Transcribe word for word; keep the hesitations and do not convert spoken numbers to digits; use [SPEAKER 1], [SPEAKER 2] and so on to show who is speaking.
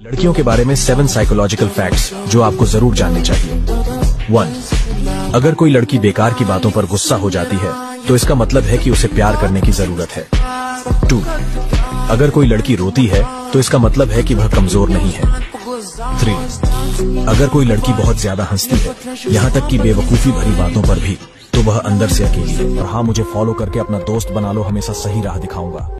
[SPEAKER 1] लड़कियों के बारे में सेवन साइकोलॉजिकल फैक्ट्स जो आपको जरूर जानने चाहिए। वन, अगर कोई लड़की बेकार की बातों पर गुस्सा हो जाती है तो इसका मतलब है कि उसे प्यार करने की जरूरत है। टू, अगर कोई लड़की रोती है तो इसका मतलब है कि वह कमजोर नहीं है। थ्री, अगर कोई लड़की बहुत ज्यादा हंसती है, यहाँ तक कि बेवकूफी भरी बातों पर भी, तो वह अंदर से अकेली है। और हाँ, मुझे फॉलो करके अपना दोस्त बना लो, हमेशा सही राह दिखाऊंगा।